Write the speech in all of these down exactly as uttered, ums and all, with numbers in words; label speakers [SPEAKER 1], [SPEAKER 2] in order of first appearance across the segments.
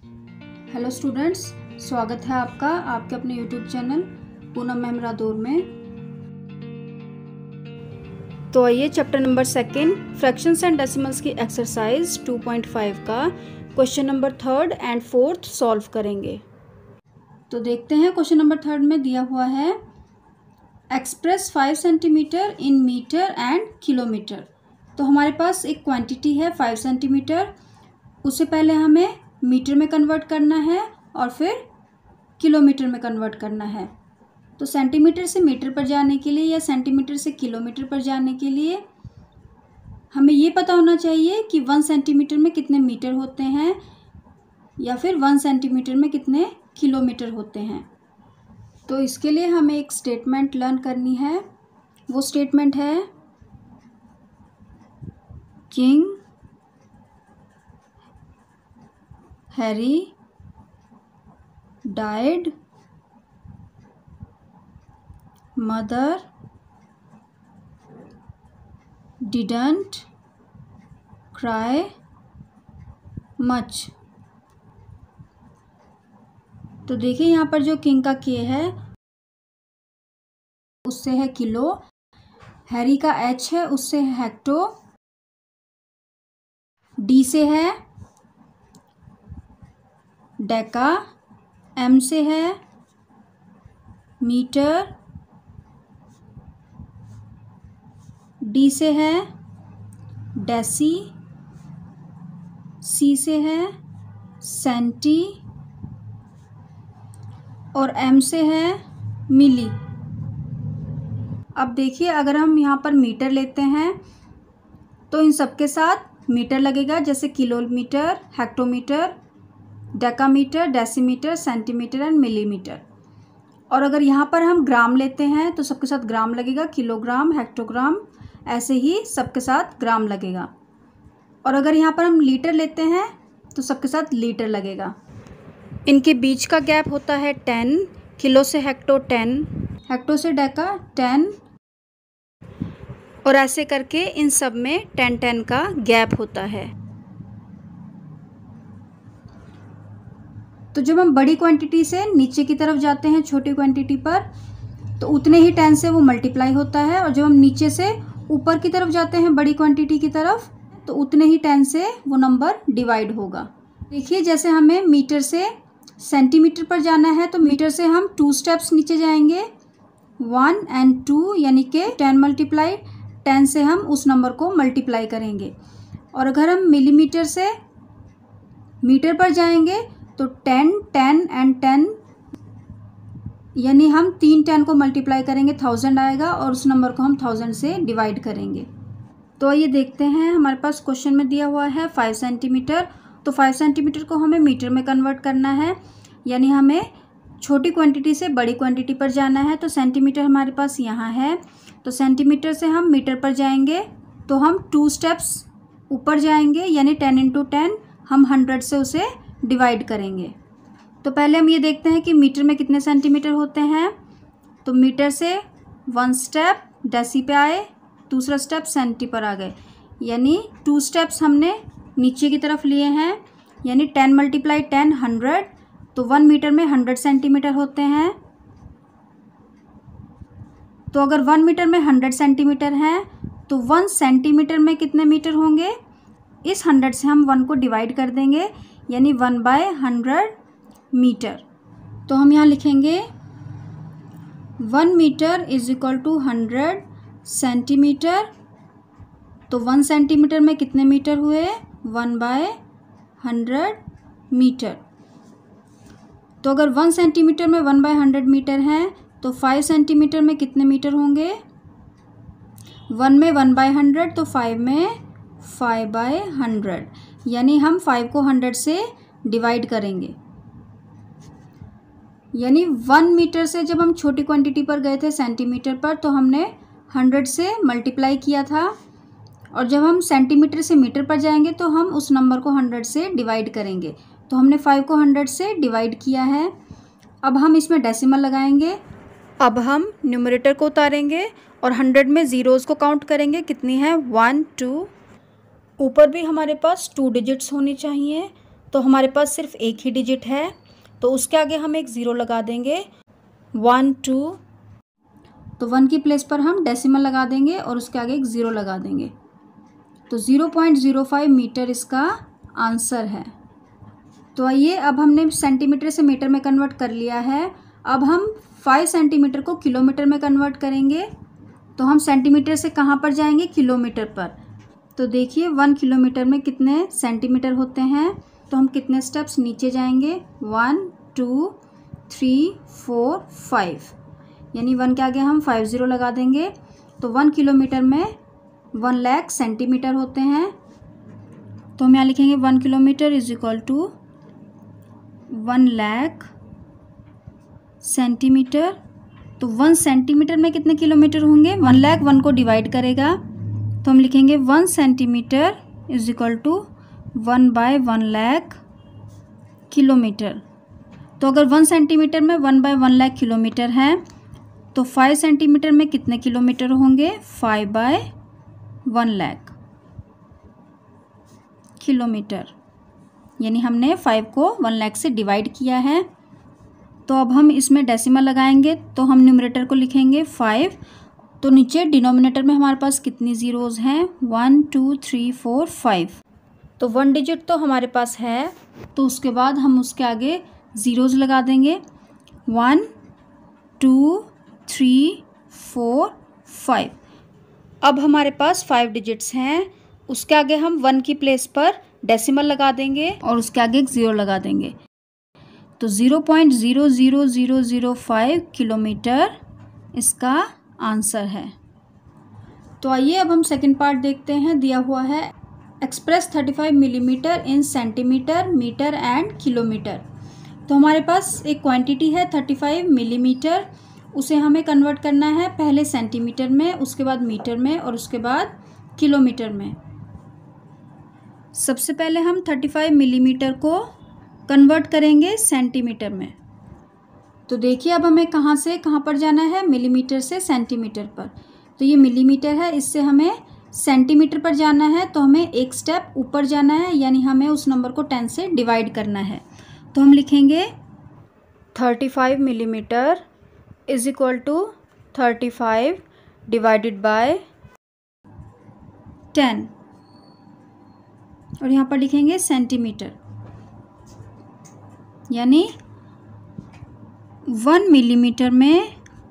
[SPEAKER 1] Hello students, स्वागत है आपका आपके अपने YouTube channel Poonam ma'am Radaur में। तो आइए chapter number second fractions and decimals की एक्सरसाइज टू पॉइंट फाइव का question number third and fourth solve करेंगे। तो देखते हैं क्वेश्चन नंबर थर्ड में दिया हुआ है express five centimetre in metre and kilometre. तो हमारे पास एक क्वांटिटी है फाइव सेंटीमीटर, उससे पहले हमें मीटर में कन्वर्ट करना है और फिर किलोमीटर में कन्वर्ट करना है। तो सेंटीमीटर से मीटर पर जाने के लिए या सेंटीमीटर से किलोमीटर पर जाने के लिए हमें ये पता होना चाहिए कि वन सेंटीमीटर में कितने मीटर होते हैं या फिर वन सेंटीमीटर में कितने किलोमीटर होते हैं। तो इसके लिए हमें एक स्टेटमेंट लर्न करनी है। वो स्टेटमेंट है king Harry died, mother didn't cry much. तो देखिए यहाँ पर जो किंग का के है उससे है किलो, हैरी का एच है उससे है हेक्टो, डी से है डेका, एम से है मीटर, डी से है डेसी, सी से है सेंटी और एम से है मिली। अब देखिए अगर हम यहाँ पर मीटर लेते हैं तो इन सबके साथ मीटर लगेगा, जैसे kilometre, hectometre, decametre, decimetre, centimetre and millimetre. और अगर यहाँ पर हम ग्राम लेते हैं तो सबके साथ ग्राम लगेगा, किलोग्राम, हेक्टोग्राम, ऐसे ही सबके साथ ग्राम लगेगा। और अगर यहाँ पर हम लीटर लेते हैं तो सबके साथ लीटर लगेगा। इनके बीच का गैप होता है टेन, किलो से हेक्टो टेन, हेक्टो से डेका टेन, और ऐसे करके इन सब में टेन टेन का गैप होता है। तो जब हम बड़ी क्वांटिटी से नीचे की तरफ जाते हैं छोटी क्वांटिटी पर तो उतने ही टेन से वो मल्टीप्लाई होता है, और जब हम नीचे से ऊपर की तरफ जाते हैं बड़ी क्वांटिटी की तरफ तो उतने ही टेन से वो नंबर डिवाइड होगा। देखिए जैसे हमें मीटर से सेंटीमीटर पर जाना है तो मीटर से हम टू स्टेप्स नीचे जाएंगे, वन एंड टू, यानी कि टेन मल्टीप्लाई टेन से हम उस नंबर को मल्टीप्लाई करेंगे। और अगर हम मिलीमीटर से मीटर पर जाएंगे तो टेन, टेन एंड टेन, यानी हम तीन टेन को मल्टीप्लाई करेंगे, थाउजेंड आएगा और उस नंबर को हम थाउजेंड से डिवाइड करेंगे। तो आइए देखते हैं, हमारे पास क्वेश्चन में दिया हुआ है फाइव सेंटीमीटर। तो फाइव सेंटीमीटर को हमें मीटर में कन्वर्ट करना है, यानी हमें छोटी क्वांटिटी से बड़ी क्वांटिटी पर जाना है। तो सेंटीमीटर हमारे पास यहाँ है, तो सेंटीमीटर से हम मीटर पर जाएंगे तो हम टू स्टेप्स ऊपर जाएंगे, यानी टेन इंटू टेन हम हंड्रेड से उसे डिवाइड करेंगे। तो पहले हम ये देखते हैं कि मीटर में कितने सेंटीमीटर होते हैं। तो मीटर से वन स्टेप डेसी पे आए, दूसरा स्टेप सेंटी पर आ गए, यानी टू स्टेप्स हमने नीचे की तरफ लिए हैं, यानी टेन मल्टीप्लाई टेन हंड्रेड, तो वन मीटर में हंड्रेड सेंटीमीटर होते हैं। तो अगर वन मीटर में हंड्रेड सेंटीमीटर हैं तो वन सेंटीमीटर में कितने मीटर होंगे, इस हंड्रेड से हम वन को डिवाइड कर देंगे, यानी वन बाय हंड्रेड मीटर। तो हम यहाँ लिखेंगे one metre is equal to hundred centimetre. तो वन सेंटीमीटर में कितने मीटर हुए, वन बाय हंड्रेड मीटर। तो अगर वन सेंटीमीटर में वन बाय हंड्रेड मीटर हैं तो फाइव सेंटीमीटर में कितने मीटर होंगे, वन में वन बाय हंड्रेड तो फाइव में फाइव बाय हंड्रेड, यानी हम फाइव को हंड्रेड से डिवाइड करेंगे। यानी वन मीटर से जब हम छोटी क्वांटिटी पर गए थे सेंटीमीटर पर तो हमने हंड्रेड से मल्टीप्लाई किया था, और जब हम सेंटीमीटर से मीटर पर जाएंगे तो हम उस नंबर को हंड्रेड से डिवाइड करेंगे। तो हमने फाइव को हंड्रेड से डिवाइड किया है। अब हम इसमें डेसिमल लगाएंगे। अब हम न्यूमरेटर को उतारेंगे और हंड्रेड में ज़ीरोज़ को काउंट करेंगे, कितनी है वन, टू। ऊपर भी हमारे पास टू डिजिट्स होनी चाहिए, तो हमारे पास सिर्फ एक ही डिजिट है, तो उसके आगे हम एक ज़ीरो लगा देंगे। वन टू, तो वन की प्लेस पर हम डेसिमल लगा देंगे और उसके आगे एक ज़ीरो लगा देंगे। तो zero point zero five metre इसका आंसर है। तो आइए, अब हमने सेंटीमीटर से मीटर में कन्वर्ट कर लिया है। अब हम फाइव सेंटीमीटर को किलोमीटर में कन्वर्ट करेंगे। तो हम सेंटीमीटर से कहाँ पर जाएंगे? किलोमीटर पर। तो देखिए, वन किलोमीटर में कितने सेंटीमीटर होते हैं? तो हम कितने स्टेप्स नीचे जाएंगे? One two three four five, यानी वन के आगे हम फाइव ज़ीरो लगा देंगे। तो वन किलोमीटर में वन लाख सेंटीमीटर होते हैं। तो हम यहाँ लिखेंगे one kilometre is equal to one lakh centimetre. तो वन सेंटीमीटर में कितने किलोमीटर होंगे? वन लाख वन को डिवाइड करेगा, तो हम लिखेंगे one centimetre is equal to one by one lakh kilometre. तो अगर वन सेंटीमीटर में one by one lakh kilometre है, तो फाइव सेंटीमीटर में कितने किलोमीटर होंगे? Five by one lakh kilometre, यानी हमने फाइव को वन लाख से डिवाइड किया है। तो अब हम इसमें डेसिमल लगाएंगे, तो हम न्यूमरेटर को लिखेंगे फाइव। तो नीचे डिनोमिनेटर में हमारे पास कितनी ज़ीरोज़ हैं? One two three four five. तो वन डिजिट तो हमारे पास है, तो उसके बाद हम उसके आगे ज़ीरोज़ लगा देंगे। One two three four five. अब हमारे पास फाइव डिजिट्स हैं, उसके आगे हम वन की प्लेस पर डेसिमल लगा देंगे और उसके आगे एक ज़ीरो लगा देंगे। तो zero point zero zero zero zero five kilometre इसका आंसर है। तो आइए, अब हम सेकंड पार्ट देखते हैं। दिया हुआ है express thirty five millimetre in centimetre, metre and kilometre. तो हमारे पास एक क्वांटिटी है थर्टी फाइव मिलीमीटर, उसे हमें कन्वर्ट करना है पहले सेंटीमीटर में, उसके बाद मीटर में और उसके बाद किलोमीटर में। सबसे पहले हम थर्टी फाइव मिलीमीटर को कन्वर्ट करेंगे सेंटीमीटर में। तो देखिए, अब हमें कहाँ से कहाँ पर जाना है? मिलीमीटर से सेंटीमीटर पर। तो ये मिलीमीटर है, इससे हमें सेंटीमीटर पर जाना है, तो हमें एक स्टेप ऊपर जाना है, यानी हमें उस नंबर को टेन से डिवाइड करना है। तो हम लिखेंगे thirty five millimetre is equal to thirty five divided by ten, और यहाँ पर लिखेंगे सेंटीमीटर, यानी वन मिलीमीटर में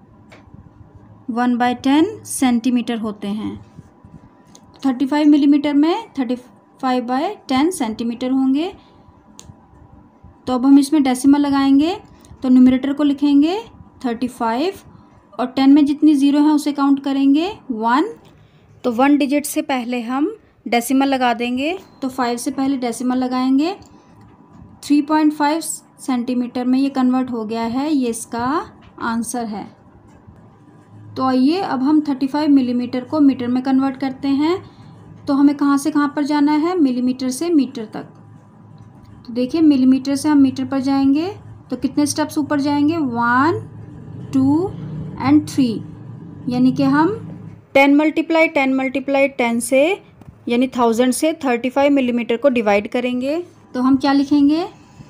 [SPEAKER 1] वन बाय टेन सेंटीमीटर होते हैं। थर्टी फाइव मिलीमीटर में thirty five by ten centimetre होंगे। तो अब हम इसमें डेसिमल लगाएंगे, तो न्यूमरेटर को लिखेंगे थर्टी फाइव और टेन में जितनी ज़ीरो है उसे काउंट करेंगे वन। तो वन डिजिट से पहले हम डेसिमल लगा देंगे, तो फाइव से पहले डेसिमल लगाएंगे। थ्री पॉइंट फाइव सेंटीमीटर में ये कन्वर्ट हो गया है, ये इसका आंसर है। तो आइए, अब हम थर्टी फाइव मिलीमीटर को मीटर में कन्वर्ट करते हैं। तो हमें कहाँ से कहाँ पर जाना है? मिलीमीटर से मीटर तक। तो देखिए, मिलीमीटर से हम मीटर पर जाएंगे, तो कितने स्टेप्स ऊपर जाएंगे? वन टू एंड थ्री, यानी कि हम ten multiply ten multiply ten से, यानी थाउजेंड से थर्टी फाइव मिलीमीटर को डिवाइड करेंगे। तो हम क्या लिखेंगे?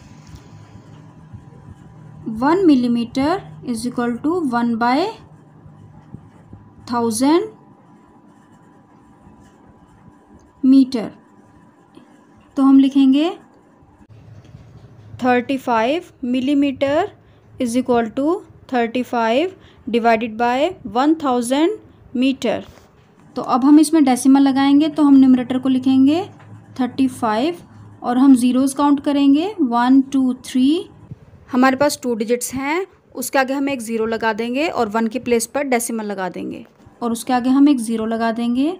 [SPEAKER 1] One millimetre is equal to one by thousand metre. तो हम लिखेंगे thirty five millimetre is equal to thirty five divided by one thousand metre. तो अब हम इसमें डेसिमल लगाएंगे, तो हम न्यूमरेटर को लिखेंगे थर्टी फाइव और हम ज़ीरोज़ काउंट करेंगे वन टू थ्री। हमारे पास टू डिजिट्स हैं, उसके आगे हम एक ज़ीरो लगा देंगे और वन की प्लेस पर डेसिमल लगा देंगे और उसके आगे हम एक ज़ीरो लगा देंगे।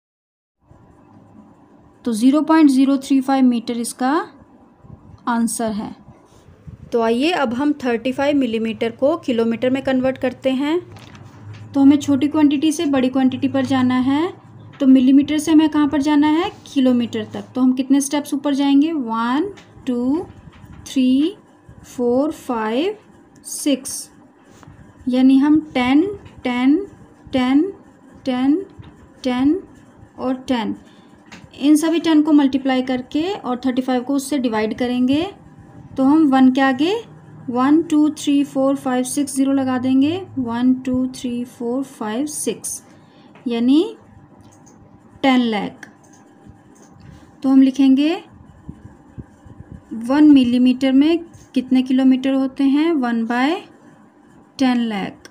[SPEAKER 1] तो zero point zero three five metre इसका आंसर है। तो आइए, अब हम थर्टी फाइव मिलीमीटर को किलोमीटर में कन्वर्ट करते हैं। तो हमें छोटी क्वांटिटी से बड़ी क्वांटिटी पर जाना है, तो मिलीमीटर से हमें कहाँ पर जाना है? किलोमीटर तक। तो हम कितने स्टेप्स ऊपर जाएंगे? One two three four five six, यानी हम ten ten ten ten ten और टेन, इन सभी टेन को मल्टीप्लाई करके और थर्टी फाइव को उससे डिवाइड करेंगे तो हम वन के आगे one two three four five six zero लगा देंगे। One two three four five six यानी टेन लाख। तो हम लिखेंगे वन मिलीमीटर में कितने किलोमीटर होते हैं, वन बाय टेन लाख।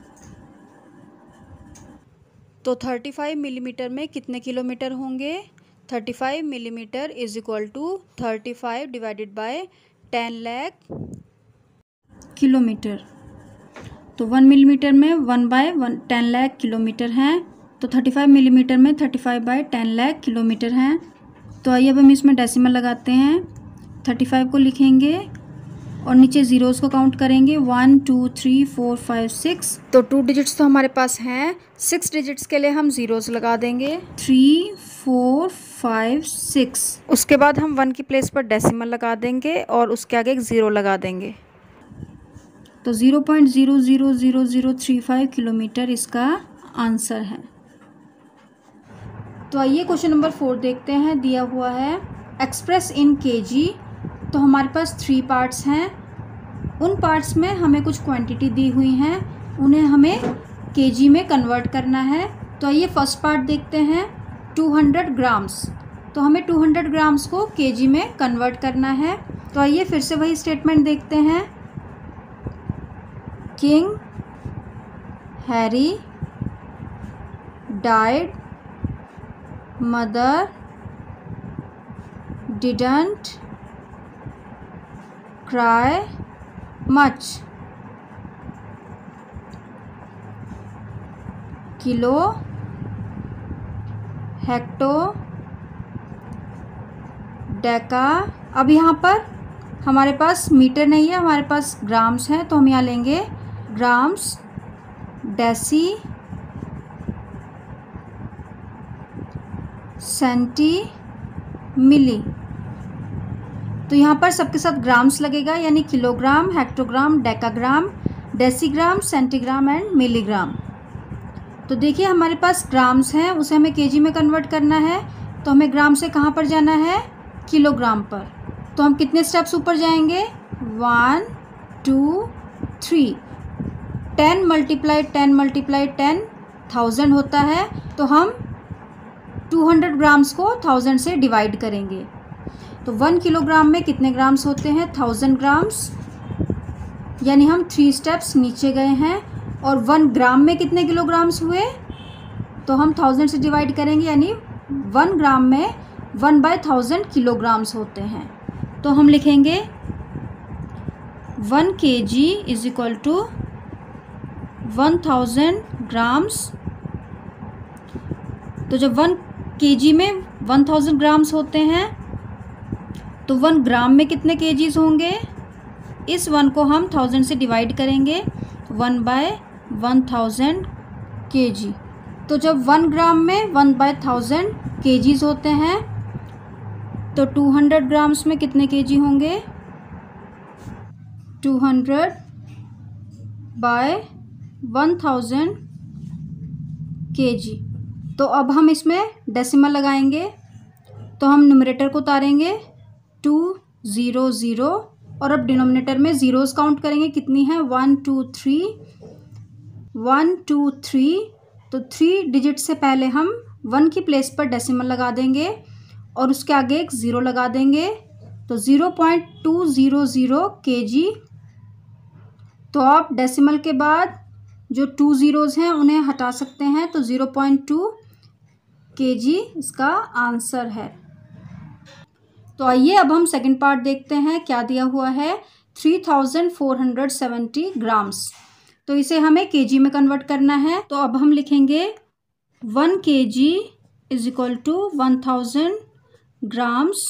[SPEAKER 1] तो थर्टी फाइव मिलीमीटर में कितने किलोमीटर होंगे, thirty five millimetre is equal to thirty five divided by ten lakh kilometre. तो वन मिलीमीटर में one by one ten lakh kilometre हैं, तो थर्टी फाइव मिलीमीटर में thirty five by ten lakh kilometre हैं। तो आइए अब हम इसमें डेसिमल लगाते हैं। थर्टी फाइव को लिखेंगे और नीचे ज़ीरोज़ को काउंट करेंगे, one two three four five six. तो टू डिजिट्स तो हमारे पास हैं, सिक्स डिजिट्स के लिए हम ज़ीरोज़ लगा देंगे, थ्री फोर फाइव सिक्स। उसके बाद हम वन की प्लेस पर डेसिमल लगा देंगे और उसके आगे एक ज़ीरो लगा देंगे। तो zero point zero zero zero zero three five kilometre इसका आंसर है। तो आइए क्वेश्चन नंबर फोर देखते हैं। दिया हुआ है एक्सप्रेस इन केजी। तो हमारे पास थ्री पार्ट्स हैं, उन पार्ट्स में हमें कुछ क्वांटिटी दी हुई हैं, उन्हें हमें केजी में कन्वर्ट करना है। तो आइए फर्स्ट पार्ट देखते हैं, टू हंड्रेड ग्राम्स। तो हमें टू हंड्रेड ग्राम्स को केजी में कन्वर्ट करना है। तो आइए फिर से वही स्टेटमेंट देखते हैं। King Harry died, mother didn't cry much. Kilo, hecto, deca. अब यहाँ पर हमारे पास मीटर नहीं है, हमारे पास ग्राम्स हैं, तो हम यहाँ लेंगे ग्राम्स, डेसी, सेंटी, मिली। तो यहाँ पर सबके साथ ग्राम्स लगेगा, यानी kilogram, hectogram, decagram, decigram, centigram and milligram. तो देखिए हमारे पास ग्राम्स हैं, उसे हमें केजी में कन्वर्ट करना है। तो हमें ग्राम से कहाँ पर जाना है, किलोग्राम पर। तो हम कितने स्टेप्स ऊपर जाएंगे, one two three. Ten multiply ten multiply ten thousand होता है। तो हम टू हंड्रेड ग्राम्स को थाउजेंड से डिवाइड करेंगे। तो वन किलोग्राम में कितने ग्राम्स होते हैं, थाउजेंड ग्राम्स, यानी हम थ्री स्टेप्स नीचे गए हैं। और वन ग्राम में कितने किलोग्राम्स हुए, तो हम थाउजेंड से डिवाइड करेंगे, यानी वन ग्राम में वन बाय थाउजेंड किलोग्राम्स होते हैं। तो हम लिखेंगे one K G is equal to one thousand grams. तो जब वन केजी में वन थाउजेंड ग्राम्स होते हैं, तो वन ग्राम में कितने केजीज होंगे, इस वन को हम थाउजेंड से डिवाइड करेंगे, one by one thousand K G. तो जब वन ग्राम में वन बाय थाउजेंड केजीज होते हैं, तो टू हंड्रेड ग्राम्स में कितने केजी होंगे, two hundred by one thousand KG. तो अब हम इसमें डेसिमल लगाएंगे। तो हम न्यूमरेटर को उतारेंगे, टू ज़ीरो ज़ीरो, और अब डिनोमिनेटर में ज़ीरोज़ काउंट करेंगे, कितनी है, one two three, one two three. तो थ्री डिजिट से पहले हम वन की प्लेस पर डेसिमल लगा देंगे और उसके आगे एक ज़ीरो लगा देंगे। तो zero point two zero zero K G. तो आप डेसिमल के बाद जो टू ज़ीरोज़ हैं उन्हें हटा सकते हैं। तो ज़ीरो पॉइंट टू के जी इसका आंसर है। तो आइए अब हम सेकंड पार्ट देखते हैं, क्या दिया हुआ है, three thousand four hundred seventy grams. तो इसे हमें केजी में कन्वर्ट करना है। तो अब हम लिखेंगे one K G is equal to one thousand grams.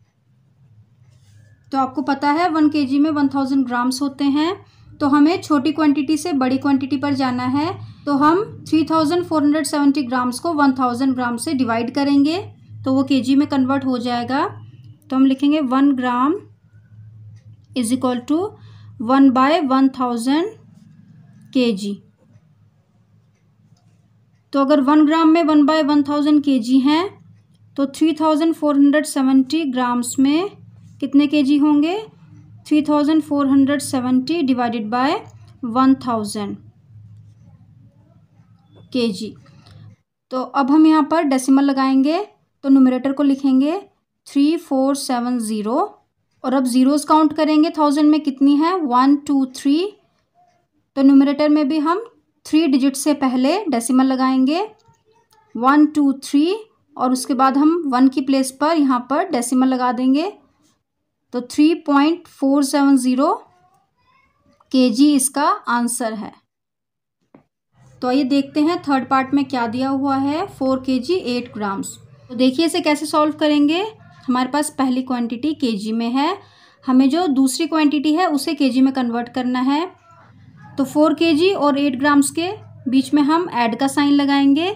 [SPEAKER 1] तो आपको पता है वन केजी में वन थाउजेंड ग्राम्स होते हैं। तो हमें छोटी क्वांटिटी से बड़ी क्वांटिटी पर जाना है। तो हम three thousand four hundred seventy grams को वन थाउजेंड ग्राम से डिवाइड करेंगे, तो वो केजी में कन्वर्ट हो जाएगा। तो हम लिखेंगे one gram is equal to one by one thousand K G. तो अगर वन ग्राम में one by one thousand K G हैं, तो three thousand four hundred seventy grams में कितने केजी होंगे? Three thousand four hundred seventy divided by one thousand KG. तो अब हम यहाँ पर डेसिमल लगाएंगे, तो न्यूमरेटर को लिखेंगे थ्री फोर सेवन ज़ीरो और अब ज़ीरोस काउंट करेंगे थाउजेंड में कितनी है? One two three. तो न्यूमरेटर में भी हम थ्री डिजिट से पहले डेसिमल लगाएंगे वन टू थ्री और उसके बाद हम वन की प्लेस पर यहाँ पर डेसिमल लगा देंगे। तो three point four seven zero KG इसका आंसर है। तो आइए देखते हैं थर्ड पार्ट में क्या दिया हुआ है। Four KG eight grams. तो देखिए इसे कैसे सॉल्व करेंगे। हमारे पास पहली क्वांटिटी केजी में है, हमें जो दूसरी क्वांटिटी है उसे केजी में कन्वर्ट करना है। तो फोर केजी और एट ग्राम्स के बीच में हम ऐड का साइन लगाएंगे।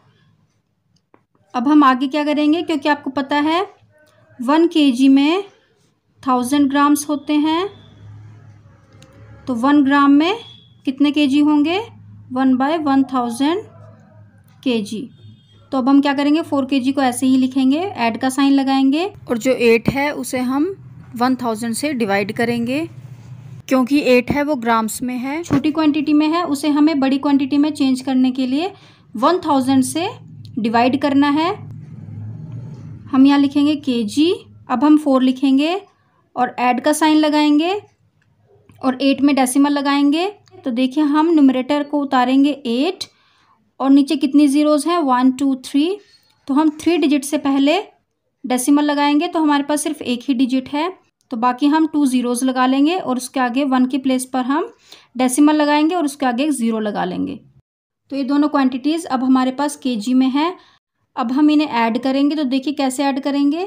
[SPEAKER 1] अब हम आगे क्या करेंगे, क्योंकि आपको पता है वन केजी में थाउजेंड ग्राम्स होते हैं, तो वन ग्राम में कितने केजी होंगे? One by one thousand KG. तो अब हम क्या करेंगे, फोर केजी को ऐसे ही लिखेंगे, ऐड का साइन लगाएंगे और जो एट है उसे हम वन थाउजेंड से डिवाइड करेंगे, क्योंकि एट है वो ग्राम्स में है, छोटी क्वांटिटी में है, उसे हमें बड़ी क्वांटिटी में चेंज करने के लिए वन थाउजेंड से डिवाइड करना है। हम यहाँ लिखेंगे केजी, अब हम फोर लिखेंगे और ऐड का साइन लगाएंगे और एट में डेसिमल लगाएंगे। तो देखिए हम न्यूमरेटर को उतारेंगे एट और नीचे कितनी ज़ीरोज़ हैं? One two three. तो हम थ्री डिजिट से पहले डेसिमल लगाएंगे, तो हमारे पास सिर्फ एक ही डिजिट है, तो बाकी हम टू ज़ीरोज़ लगा लेंगे और उसके आगे वन की प्लेस पर हम डेसिमल लगाएंगे और उसके आगे एक ज़ीरो लगा लेंगे। तो ये दोनों क्वांटिटीज़ अब हमारे पास केजी में है। अब हम इन्हें ऐड करेंगे, तो देखिए कैसे ऐड करेंगे।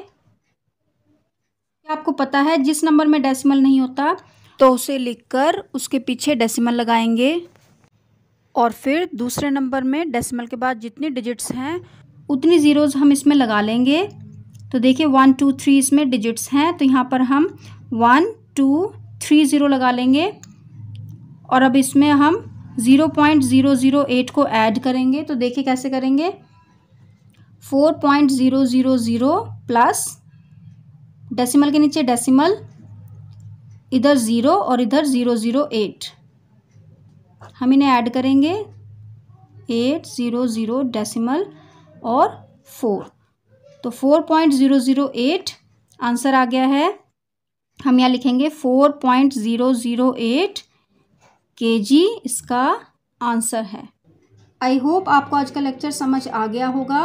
[SPEAKER 1] आपको पता है जिस नंबर में डेसिमल नहीं होता तो उसे लिखकर उसके पीछे डेसिमल लगाएंगे और फिर दूसरे नंबर में डेसिमल के बाद जितनी डिजिट्स हैं उतनी ज़ीरोज़ हम इसमें लगा लेंगे। तो देखिए वन टू थ्री इसमें डिजिट्स हैं, तो यहाँ पर हम वन टू थ्री ज़ीरो लगा लेंगे और अब इसमें हम zero point zero zero eight को ऐड करेंगे। तो देखिए कैसे करेंगे, four point zero zero zero plus decimal के नीचे डेसिमल, इधर ज़ीरो और इधर ज़ीरो ज़ीरो एट, हम इन्हें ऐड करेंगे एट ज़ीरो ज़ीरो डेसिमल और फोर। तो four point zero zero eight answer आ गया है। हम यहाँ लिखेंगे four point zero zero eight KG इसका आंसर है। आई होप आपको आज का लेक्चर समझ आ गया होगा।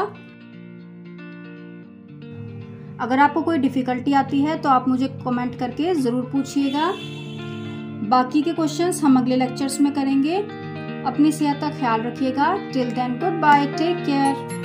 [SPEAKER 1] अगर आपको कोई डिफ़िकल्टी आती है तो आप मुझे कमेंट करके ज़रूर पूछिएगा। बाकी के क्वेश्चंस हम अगले लेक्चर्स में करेंगे। अपनी सेहत का ख्याल रखिएगा। Till then goodbye, take care.